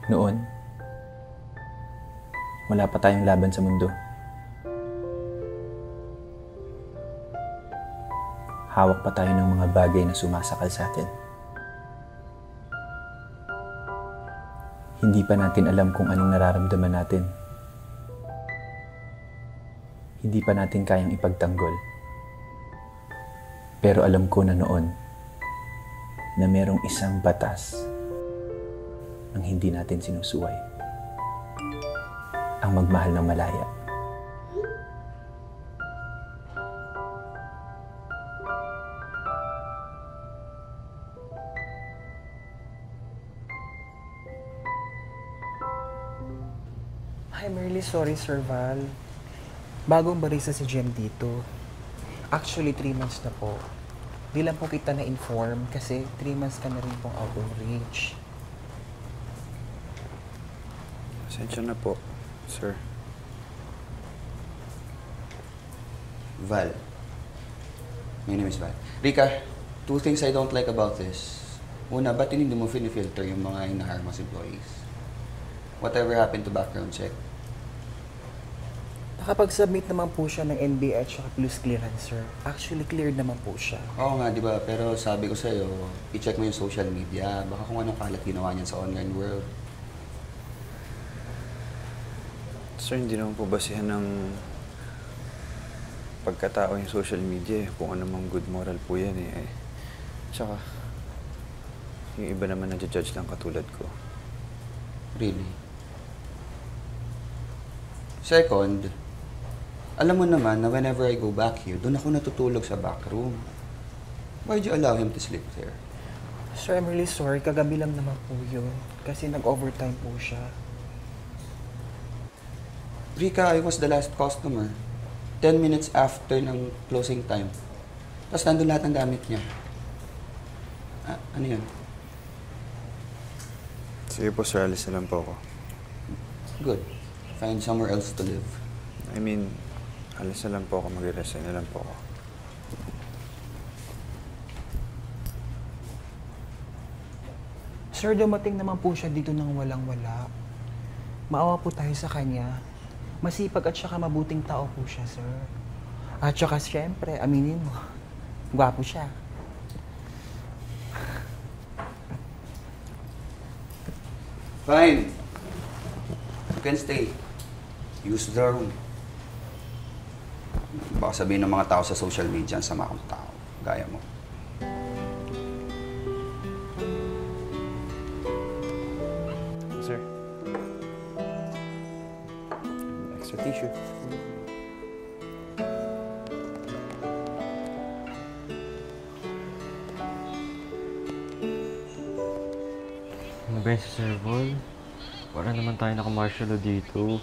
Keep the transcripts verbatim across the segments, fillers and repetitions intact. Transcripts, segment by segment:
Noon, wala pa tayong laban sa mundo. Hawak pa tayo ng mga bagay na sumasakal sa atin. Hindi pa natin alam kung anong nararamdaman natin. Hindi pa natin kayang ipagtanggol. Pero alam ko na noon na merong isang batas ang hindi natin sinusuway. Ang magmahal ng malaya. I'm really sorry, Sir Val. Bagong barista si Jem dito. Actually, three months na po. Di lang po kita na-inform kasi three months ka na rin pong out of reach. Pasensya na po, sir. Val. My name is Val. Rika, two things I don't like about this. Una, ba't hindi mo finifilter yung mga in-hire mas employees? Whatever happened to background check? Nakapag-submit naman po siya ng N B I at police clearance, sir. Actually, cleared naman po siya. Oo nga, di ba? Pero sabi ko sa'yo, i-check mo yung social media. Baka kung anong kalat ginawa niyan sa online world. Sir, hindi naman po basihan ng pagkatao yung social media eh. Kung ano mang good moral po yan eh. eh. Tsaka, yung iba naman nag-judge lang katulad ko. Really? Second, alam mo naman na whenever I go back here, doon ako natutulog sa back room. Why'd you allow him to sleep there? Sir, I'm really sorry. Kagabi lang naman po yun. Kasi nag-overtime po siya. Rika, I was the last customer. Ten minutes after ng closing time. Tapos nandun lahat ng damit niya. Ah, ano yun? Sige po, sir. Alis na lang po ako. Good. Find somewhere else to live. I mean, alis na lang po ako. Mag-resign na lang po ako. Sir, dumating naman po siya dito ng walang-wala. Maawa po tayo sa kanya. Masipag at saka mabuting tao po siya, sir. At saka siyempre, aminin mo, gwapo siya. Fine. You can stay. Use the room. Baka sabihin ng mga tao sa social media, ang sama kong tao. Gaya mo. Sir. Extra tissue. Ano ba yung sa serval? Para naman tayo naka-martial law dito.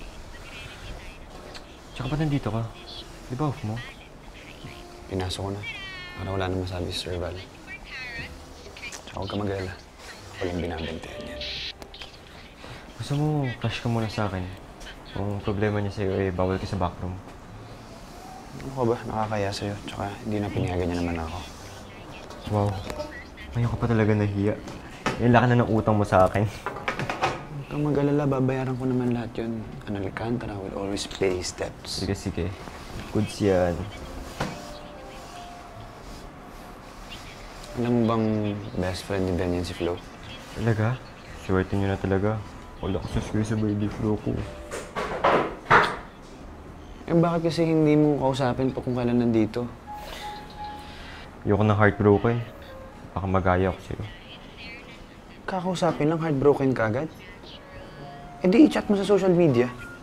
Tsaka ba't nandito ka? Di ba off mo? Pinasok ko na. Para wala na masabi si Sir Val. Tsaka huwag ka mag-alala. Ako lang binabantayan yan. Gusto mo, crush ka muna sa akin. Kung problema niya sa'yo, eh, bawal ka sa backroom. Ano ka ba? Nakakaya sa'yo. Tsaka hindi na pinayagan niya naman ako. Wow. Ngayon ka pa talaga nahiya. Yung laki na ng utang mo sa akin. Huwag kang mag-alala. Babayaran ko naman lahat yun. An Alcantara will always pay steps. Sige, sige. Goods yan. Alam mo bang best friend ni Dan yan si Flo? Talaga? Swerte niyo na talaga. Wala ko sa swear sa baby Flo ko. Eh bakit kasi hindi mo kausapin pa kung kailan nandito? Ayoko ng heartbroken. Baka magaya ako sa'yo. Kakausapin lang, heartbroken ka agad? Eh di i-chat mo sa social media.